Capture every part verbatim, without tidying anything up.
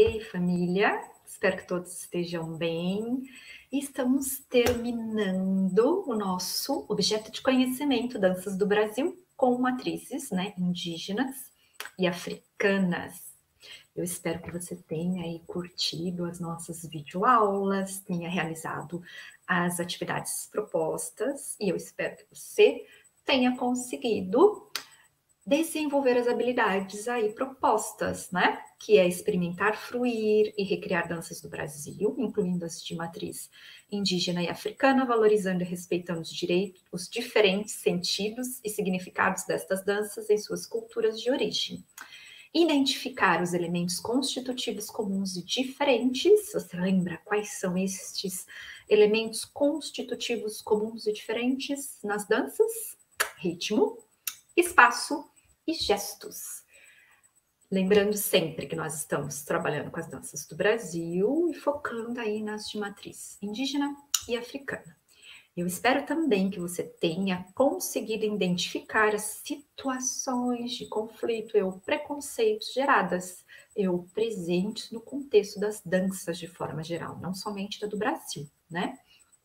Ei, família, espero que todos estejam bem. Estamos terminando o nosso objeto de conhecimento, Danças do Brasil, com matrizes, né, indígenas e africanas. Eu espero que você tenha aí curtido as nossas videoaulas, tenha realizado as atividades propostas e eu espero que você tenha conseguido desenvolver as habilidades aí propostas, né? Que é experimentar, fruir e recriar danças do Brasil, incluindo as de matriz indígena e africana, valorizando e respeitando os direitos, os diferentes sentidos e significados destas danças em suas culturas de origem. Identificar os elementos constitutivos comuns e diferentes. Você lembra quais são estes elementos constitutivos comuns e diferentes nas danças? Ritmo, espaço e gestos. Lembrando sempre que nós estamos trabalhando com as danças do Brasil e focando aí nas de matriz indígena e africana. Eu espero também que você tenha conseguido identificar as situações de conflito ou preconceitos geradas ou presentes no contexto das danças de forma geral, não somente da do Brasil, né?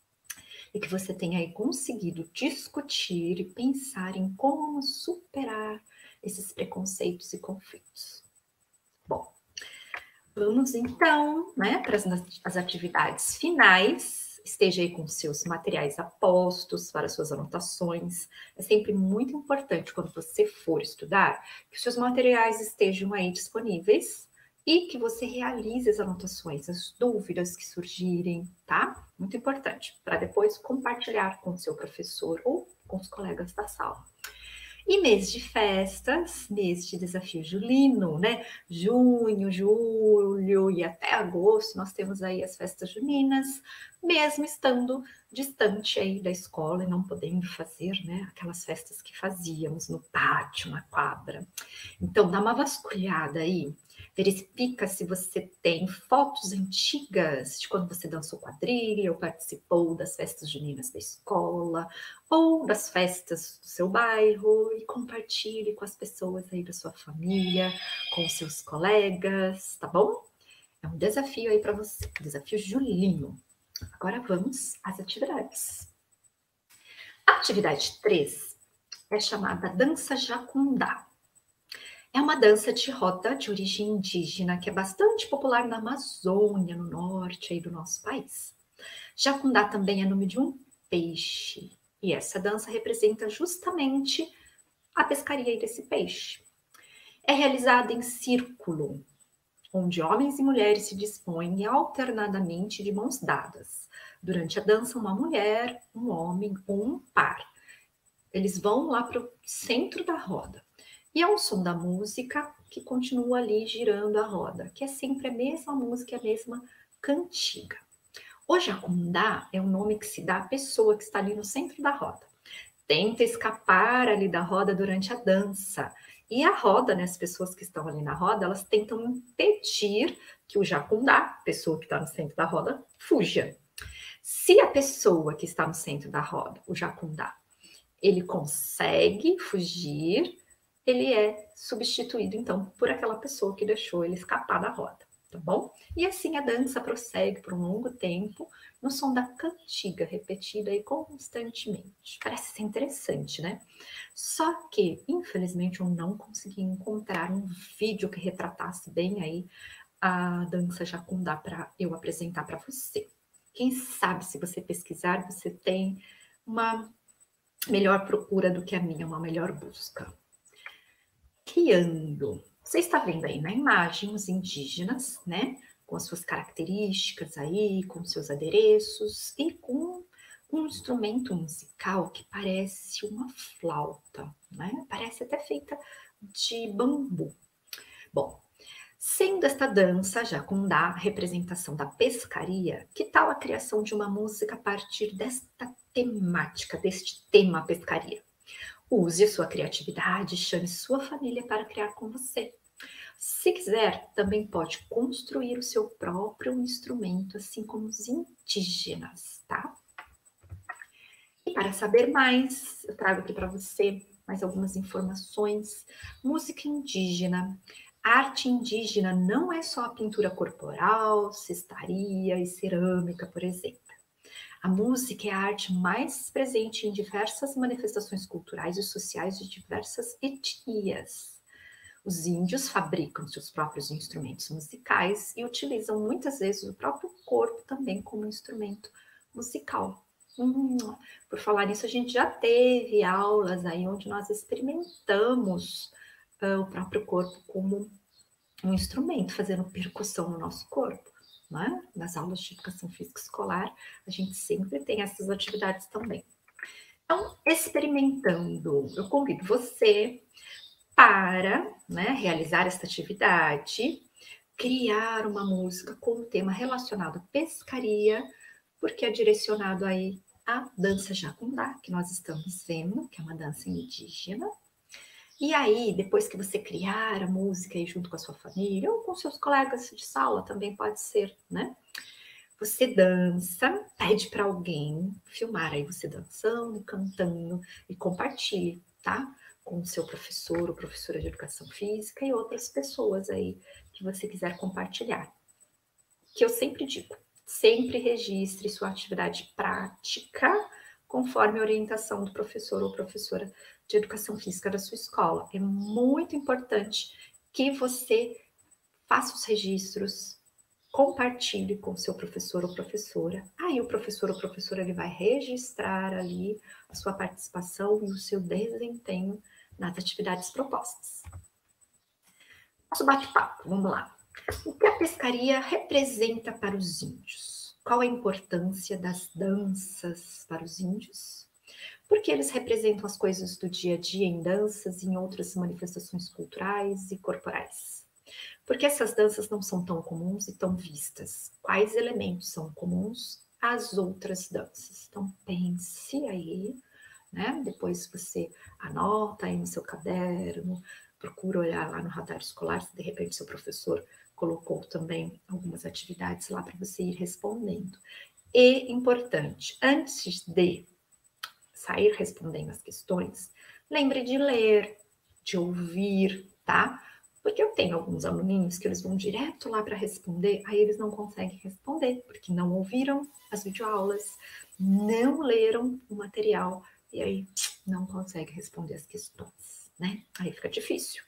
E que você tenha aí conseguido discutir e pensar em como superar esses preconceitos e conflitos. Bom, vamos então, né, para as, as atividades finais. Esteja aí com seus materiais a postos para suas anotações. É sempre muito importante quando você for estudar que os seus materiais estejam aí disponíveis e que você realize as anotações, as dúvidas que surgirem, tá? Muito importante, para depois compartilhar com o seu professor ou com os colegas da sala. E mês de festas, mês de desafio julino, né? Junho, julho e até agosto nós temos aí as festas juninas, mesmo estando distante aí da escola e não podendo fazer, né, aquelas festas que fazíamos no pátio, na quadra. Então, dá uma vasculhada aí, verifica se você tem fotos antigas de quando você dançou quadrilha ou participou das festas juninas da escola ou das festas do seu bairro e compartilhe com as pessoas aí da sua família, com seus colegas, tá bom? É um desafio aí para você, desafio julino. Agora vamos às atividades. A atividade três é chamada dança jacundá. É uma dança de roda de origem indígena que é bastante popular na Amazônia, no norte aí do nosso país. Jacundá também é nome de um peixe. E essa dança representa justamente a pescaria desse peixe. É realizada em círculo, onde homens e mulheres se dispõem alternadamente de mãos dadas. Durante a dança, uma mulher, um homem ou um par. Eles vão lá para o centro da roda. E é o som da música que continua ali girando a roda, que é sempre a mesma música, a mesma cantiga. O jacundá é o nome que se dá à pessoa que está ali no centro da roda. Tenta escapar ali da roda durante a dança. E a roda, né, as pessoas que estão ali na roda, elas tentam impedir que o jacundá, a pessoa que está no centro da roda, fuja. Se a pessoa que está no centro da roda, o jacundá, ele consegue fugir, ele é substituído, então, por aquela pessoa que deixou ele escapar da roda, tá bom? E assim a dança prossegue por um longo tempo, no som da cantiga, repetida aí constantemente. Parece ser interessante, né? Só que, infelizmente, eu não consegui encontrar um vídeo que retratasse bem aí a dança jacundá para eu apresentar para você. Quem sabe, se você pesquisar, você tem uma melhor procura do que a minha, uma melhor busca. Criando. Você está vendo aí na imagem os indígenas, né? Com as suas características aí, com seus adereços e com um instrumento musical que parece uma flauta, né? Parece até feita de bambu. Bom, sendo esta dança jacundá representação da pescaria, que tal a criação de uma música a partir desta temática, deste tema pescaria? Use a sua criatividade, chame sua família para criar com você. Se quiser, também pode construir o seu próprio instrumento, assim como os indígenas, tá? E para saber mais, eu trago aqui para você mais algumas informações. Música indígena. Arte indígena não é só a pintura corporal, cestaria e cerâmica, por exemplo. A música é a arte mais presente em diversas manifestações culturais e sociais de diversas etnias. Os índios fabricam seus próprios instrumentos musicais e utilizam muitas vezes o próprio corpo também como instrumento musical. Hum, por falar nisso, a gente já teve aulas aí onde nós experimentamos uh, o próprio corpo como um instrumento, fazendo percussão no nosso corpo. Né? Nas aulas de educação física escolar, a gente sempre tem essas atividades também. Então, experimentando, eu convido você para, né, realizar esta atividade, criar uma música com um tema relacionado à pescaria, porque é direcionado aí à dança jacundá, que nós estamos vendo, que é uma dança indígena. E aí, depois que você criar a música aí junto com a sua família, ou com seus colegas de sala, também pode ser, né? Você dança, pede para alguém filmar aí você dançando, cantando e compartilhe, tá? Com o seu professor ou professora de educação física e outras pessoas aí que você quiser compartilhar. Que eu sempre digo, sempre registre sua atividade prática conforme a orientação do professor ou professora de educação física da sua escola. É muito importante que você faça os registros, compartilhe com seu professor ou professora. Aí o professor ou professora ele vai registrar ali a sua participação e o seu desempenho nas atividades propostas. Nosso bate-papo, vamos lá. O que a pescaria representa para os índios? Qual a importância das danças para os índios? Porque eles representam as coisas do dia a dia em danças e em outras manifestações culturais e corporais. Porque essas danças não são tão comuns e tão vistas. Quais elementos são comuns às outras danças? Então pense aí, né? Depois você anota aí no seu caderno, procura olhar lá no radar escolar, se de repente seu professor colocou também algumas atividades lá para você ir respondendo. E importante, antes de sair respondendo as questões, lembre de ler, de ouvir, tá? Porque eu tenho alguns aluninhos que eles vão direto lá para responder, aí eles não conseguem responder, porque não ouviram as videoaulas, não leram o material, e aí não conseguem responder as questões, né? Aí fica difícil.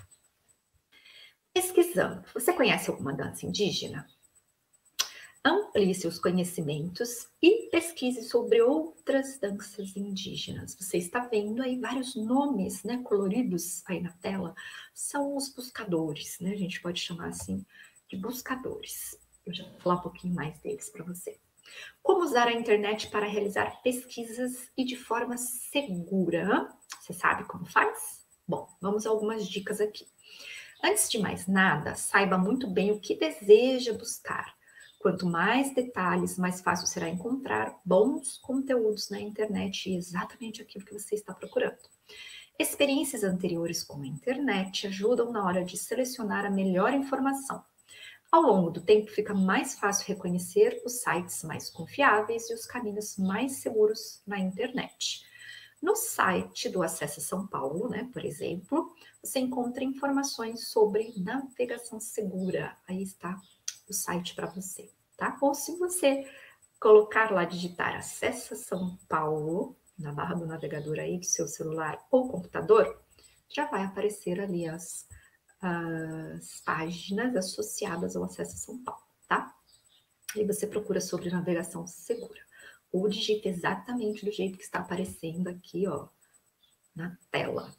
Pesquisando, você conhece alguma dança indígena? Amplie seus conhecimentos e pesquise sobre outras danças indígenas. Você está vendo aí vários nomes, né, coloridos aí na tela, são os buscadores, né? A gente pode chamar assim de buscadores. Eu já vou falar um pouquinho mais deles para você. Como usar a internet para realizar pesquisas e de forma segura? Você sabe como faz? Bom, vamos a algumas dicas aqui. Antes de mais nada, saiba muito bem o que deseja buscar. Quanto mais detalhes, mais fácil será encontrar bons conteúdos na internet e exatamente aquilo que você está procurando. Experiências anteriores com a internet ajudam na hora de selecionar a melhor informação. Ao longo do tempo, fica mais fácil reconhecer os sites mais confiáveis e os caminhos mais seguros na internet. No site do Acessa São Paulo, né, por exemplo, você encontra informações sobre navegação segura. Aí está o site para você, tá? Ou se você colocar lá, digitar Acessa São Paulo, na barra do navegador aí do seu celular ou computador, já vai aparecer ali as, as páginas associadas ao Acessa São Paulo, tá? Aí você procura sobre navegação segura. Ou digita exatamente do jeito que está aparecendo aqui, ó, na tela.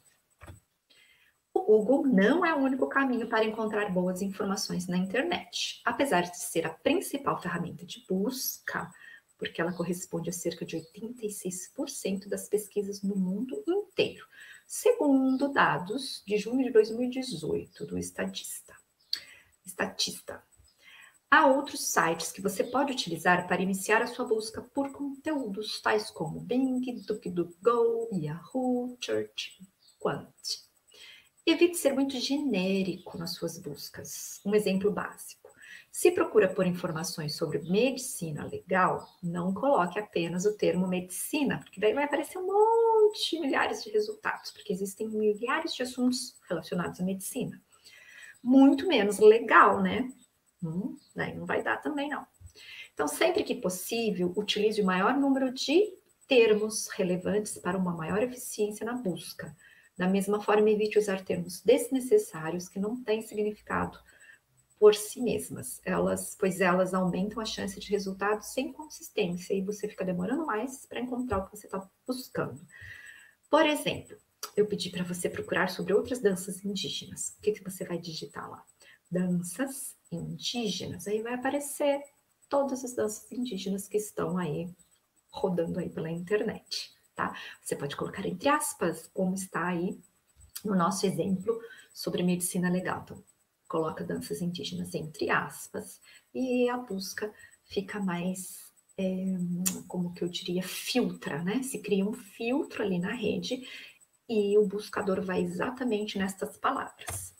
O Google não é o único caminho para encontrar boas informações na internet, apesar de ser a principal ferramenta de busca, porque ela corresponde a cerca de oitenta e seis por cento das pesquisas no mundo inteiro, segundo dados de junho de dois mil e dezoito do Statista. Statista. Há outros sites que você pode utilizar para iniciar a sua busca por conteúdos, tais como Bing, DuckDuckGo, Yahoo, Search, Quant. Evite ser muito genérico nas suas buscas. Um exemplo básico. Se procura por informações sobre medicina legal, não coloque apenas o termo medicina, porque daí vai aparecer um monte, milhares de resultados, porque existem milhares de assuntos relacionados à medicina. muito menos legal, né? Hum, daí não vai dar também, não. Então, sempre que possível, utilize o maior número de termos relevantes para uma maior eficiência na busca. Da mesma forma, evite usar termos desnecessários que não têm significado por si mesmas, elas, pois elas aumentam a chance de resultados sem consistência e você fica demorando mais para encontrar o que você está buscando. Por exemplo, eu pedi para você procurar sobre outras danças indígenas. O que, que você vai digitar lá? Danças indígenas. Aí vai aparecer todas as danças indígenas que estão aí rodando aí pela internet, tá? Você pode colocar entre aspas, como está aí no nosso exemplo sobre medicina legal. Então, coloca danças indígenas entre aspas e a busca fica mais, é, como que eu diria, filtra, né? Se cria um filtro ali na rede e o buscador vai exatamente nestas palavras.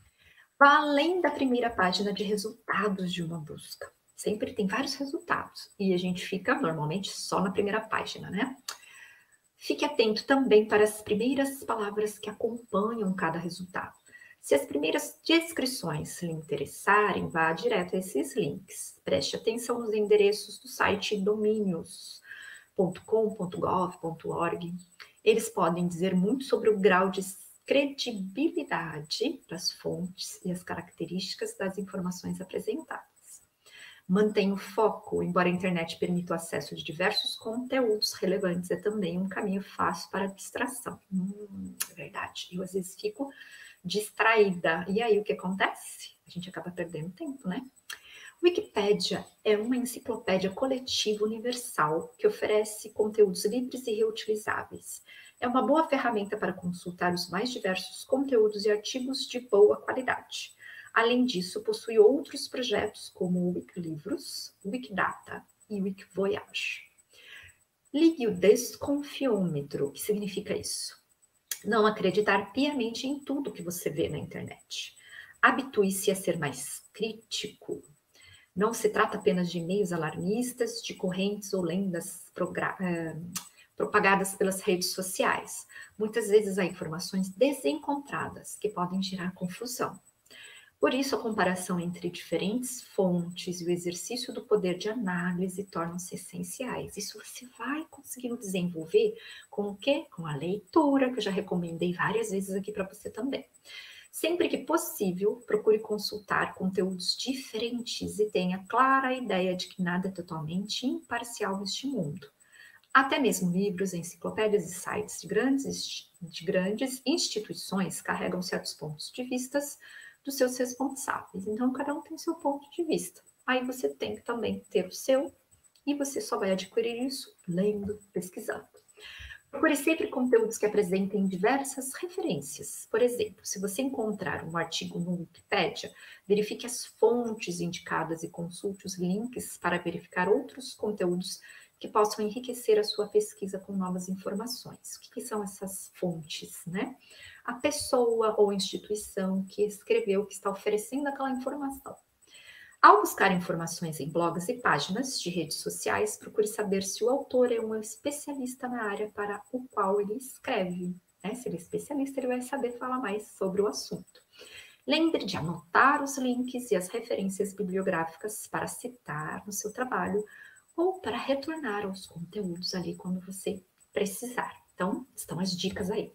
Vá além da primeira página de resultados de uma busca. Sempre tem vários resultados e a gente fica normalmente só na primeira página, né? Fique atento também para as primeiras palavras que acompanham cada resultado. Se as primeiras descrições lhe interessarem, vá direto a esses links. Preste atenção nos endereços do site domínios ponto com ponto gov ponto org. Eles podem dizer muito sobre o grau de credibilidade das fontes e as características das informações apresentadas. Mantenha o foco, embora a internet permita o acesso de diversos conteúdos relevantes, é também um caminho fácil para a distração. Hum, é verdade. Eu às vezes fico distraída. E aí o que acontece? A gente acaba perdendo tempo, né? Wikipédia é uma enciclopédia coletiva universal que oferece conteúdos livres e reutilizáveis. É uma boa ferramenta para consultar os mais diversos conteúdos e artigos de boa qualidade. Além disso, possui outros projetos como o Wikilivros, Wikidata e Wikivoyage. Ligue o desconfiômetro. O que significa isso? Não acreditar piamente em tudo que você vê na internet. Habitue-se a ser mais crítico. Não se trata apenas de e-mails alarmistas, de correntes ou lendas propagadas pelas redes sociais. Muitas vezes há informações desencontradas que podem gerar confusão. Por isso, a comparação entre diferentes fontes e o exercício do poder de análise tornam-se essenciais. Isso você vai conseguindo desenvolver com o quê? Com a leitura, que eu já recomendei várias vezes aqui para você também. Sempre que possível, procure consultar conteúdos diferentes e tenha clara ideia de que nada é totalmente imparcial neste mundo. Até mesmo livros, enciclopédias e sites de grandes, de grandes instituições carregam certos pontos de vista dos seus responsáveis. Então, cada um tem seu ponto de vista. Aí você tem que também ter o seu e você só vai adquirir isso lendo, pesquisando. Procure sempre conteúdos que apresentem diversas referências. Por exemplo, se você encontrar um artigo no Wikipédia, verifique as fontes indicadas e consulte os links para verificar outros conteúdos que possam enriquecer a sua pesquisa com novas informações. O que, que são essas fontes, né? A pessoa ou instituição que escreveu, que está oferecendo aquela informação. Ao buscar informações em blogs e páginas de redes sociais, procure saber se o autor é um especialista na área para o qual ele escreve. Né? Se ele é especialista, ele vai saber falar mais sobre o assunto. Lembre de anotar os links e as referências bibliográficas para citar no seu trabalho ou para retornar aos conteúdos ali quando você precisar. Então, estão as dicas aí.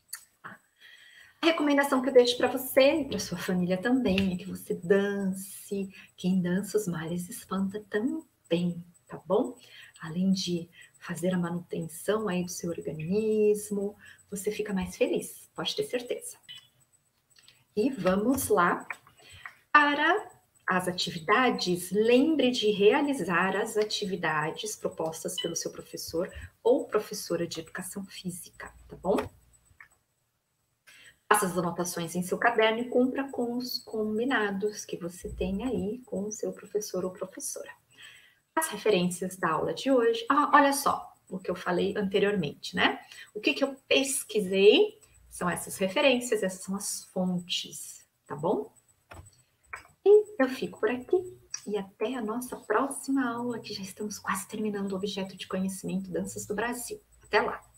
A recomendação que eu deixo para você e para sua família também é que você dance. Quem dança os males espanta também, tá bom? Além de fazer a manutenção aí do seu organismo, você fica mais feliz, pode ter certeza. E vamos lá para as atividades. Lembre de realizar as atividades propostas pelo seu professor ou professora de educação física, tá bom? Faça as anotações em seu caderno e cumpra com os combinados que você tem aí com o seu professor ou professora. As referências da aula de hoje. Ah, olha só o que eu falei anteriormente, né? O que, que eu pesquisei são essas referências, essas são as fontes, tá bom? E eu fico por aqui e até a nossa próxima aula, que já estamos quase terminando o objeto de conhecimento Danças do Brasil. Até lá!